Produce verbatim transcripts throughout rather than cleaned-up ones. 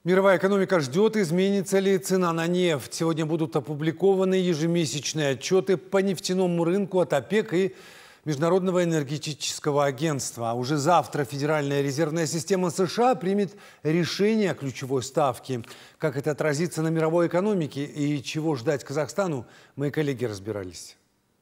Мировая экономика ждет, изменится ли цена на нефть. Сегодня будут опубликованы ежемесячные отчеты по нефтяному рынку от ОПЕК и Международного энергетического агентства. А уже завтра Федеральная резервная система США примет решение о ключевой ставке. Как это отразится на мировой экономике и чего ждать Казахстану, мои коллеги разбирались.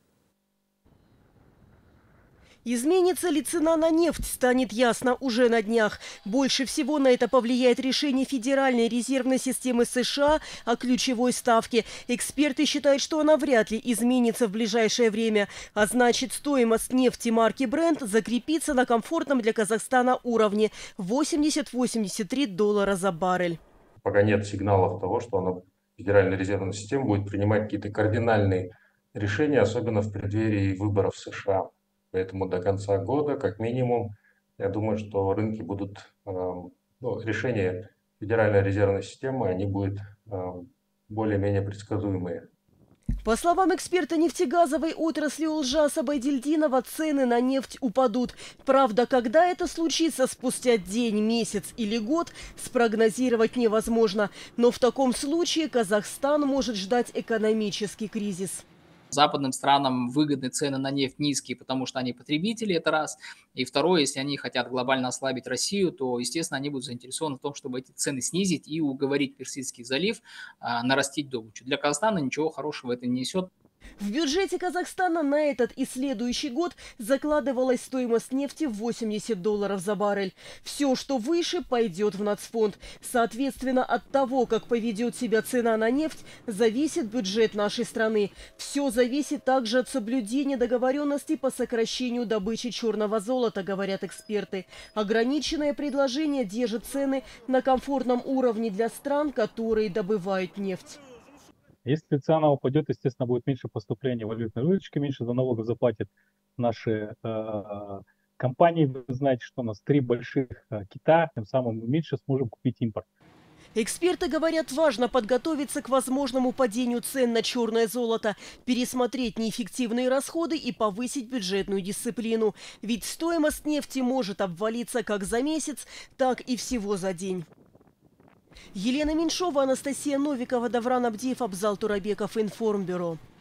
Изменится ли цена на нефть, станет ясно уже на днях. Больше всего на это повлияет решение Федеральной резервной системы США о ключевой ставке. Эксперты считают, что она вряд ли изменится в ближайшее время. А значит, стоимость нефти марки Brent закрепится на комфортном для Казахстана уровне – восемьдесят — восемьдесят три доллара за баррель. Пока нет сигналов того, что она, Федеральная резервная система будет принимать какие-то кардинальные решения, особенно в преддверии выборов в США. Поэтому до конца года, как минимум, я думаю, что рынки будут, э, ну, решения Федеральной резервной системы, они будут э, более-менее предсказуемые. По словам эксперта нефтегазовой отрасли Олжаса Байдельдинова, цены на нефть упадут. Правда, когда это случится, спустя день, месяц или год, спрогнозировать невозможно. Но в таком случае Казахстан может ждать экономический кризис. Западным странам выгодны цены на нефть низкие, потому что они потребители, это раз. И второе, если они хотят глобально ослабить Россию, то, естественно, они будут заинтересованы в том, чтобы эти цены снизить и уговорить Персидский залив а, нарастить добычу. Для Казахстана ничего хорошего это не несет. В бюджете Казахстана на этот и следующий год закладывалась стоимость нефти в восемьдесят долларов за баррель. Все, что выше, пойдет в нацфонд. Соответственно, от того, как поведет себя цена на нефть, зависит бюджет нашей страны. Все зависит также от соблюдения договоренностей по сокращению добычи черного золота, говорят эксперты. Ограниченное предложение держит цены на комфортном уровне для стран, которые добывают нефть. Если цена упадет, естественно, будет меньше поступления валютной выручки, меньше за налогов заплатят наши э, компании. Вы знаете, что у нас три больших э, кита, тем самым мы меньше сможем купить импорт. Эксперты говорят, важно подготовиться к возможному падению цен на черное золото, пересмотреть неэффективные расходы и повысить бюджетную дисциплину. Ведь стоимость нефти может обвалиться как за месяц, так и всего за день. Елена Меньшова, Анастасия Новикова, Давран Абдиев, Абзал Турабеков, Информбюро.